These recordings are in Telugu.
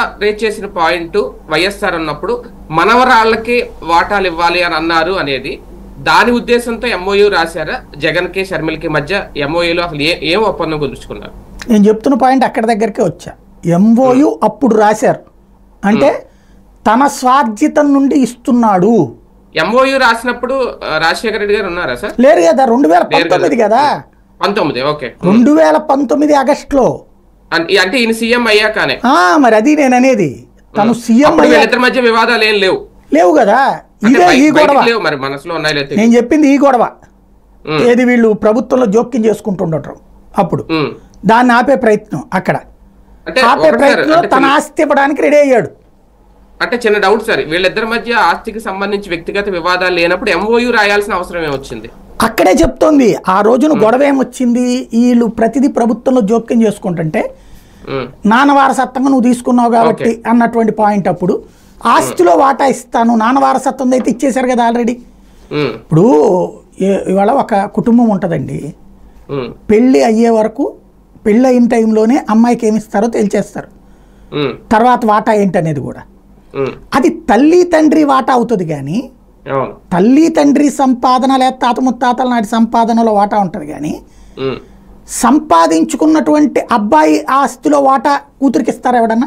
రేట్ చేసిన పాయింట్ వైఎస్ఆర్ అన్నప్పుడు మనవరాళ్ళకి వాటాలు ఇవ్వాలి అని అన్నారు అనేది దాని ఉద్దేశంతో ఎంఓయూ రాశారా? జగన్ కి షర్మిలకి మధ్య ఎంఓయూలో అసలు ఏం ఒప్పందం కుదుర్చుకున్నారు? నేను చెప్తున్న పాయింట్ అక్కడ దగ్గరకే వచ్చా. ఎంఓయూ అప్పుడు రాశారు అంటే తన స్వార్జితం నుండి ఇస్తున్నాడు. ఎంఓయూ రాసినప్పుడు రాజశేఖర రెడ్డి గారు ఉన్నారా సార్? లేరు కదా, 2019 కదా. 19 ఓకే. 2019 ఆగస్టులో అంటే ఈయన సీఎం అయ్యాకనే. మరి అది నేను అనేది, తను సీఎం ఇద్దరి మధ్య వివాదాలు ఏం లేవు కదా. ఇదే ఈ గొడవ మరి మనసులో ఉన్నాయి. నేను చెప్పింది ఈ గొడవ ఏది వీళ్ళు ప్రభుత్వంలో జోక్యం చేసుకుంటుండటం, అప్పుడు దాన్ని ఆపే ప్రయత్నం, అక్కడ ఆపే ప్రయత్నంలో తన ఆస్తి ఇవ్వడానికి రెడీ అయ్యాడు. అంటే చిన్న డౌట్ సార్, వీళ్ళిద్దరి మధ్య ఆస్తికి సంబంధించి వ్యక్తిగత వివాదాలు లేనప్పుడు ఎంఓయూ రాయాల్సిన అవసరం ఏమొచ్చింది? అక్కడే చెప్తోంది. ఆ రోజున గొడవ ఏమొచ్చింది, వీళ్ళు ప్రతిదీ ప్రభుత్వంలో జోక్యం చేసుకుంటుంటే నాన్న వారసత్వంగా నువ్వు తీసుకున్నావు కాబట్టి అన్నటువంటి పాయింట్. అప్పుడు ఆస్తిలో వాటా ఇస్తాను, నాన్న వారసత్వం అయితే ఇచ్చేశారు కదా ఆల్రెడీ. ఇప్పుడు ఇవాళ ఒక కుటుంబం ఉంటుందండి, పెళ్ళి అయ్యే వరకు పెళ్ళి అయిన టైంలోనే అమ్మాయికి ఏమిస్తారో తెలిచేస్తారు, తర్వాత వాటా ఏంటనేది కూడా. అది తల్లి తండ్రి వాటా అవుతుంది కానీ తల్లి తండ్రి సంపాదన లేదా తాత ముత్తాతల నాటి సంపాదనలో వాటా ఉంటుంది కానీ సంపాదించుకున్నటువంటి అబ్బాయి ఆస్తిలో వాటా కూతురికి ఇస్తారా ఎవడన్నా?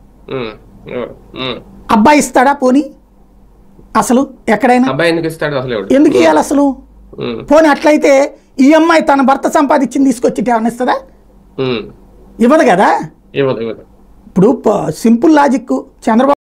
అబ్బాయి ఇస్తాడా? పోనీ అసలు ఎక్కడైనా ఎందుకు ఇవ్వాలి అసలు? పోనీ అట్లయితే ఈ అమ్మాయి తన భర్త సంపాదించింది తీసుకొచ్చి ఏమన్నా ఇస్తుందా? ఇవ్వదు కదా. ఇప్పుడు సింపుల్ లాజిక్, చంద్రబాబు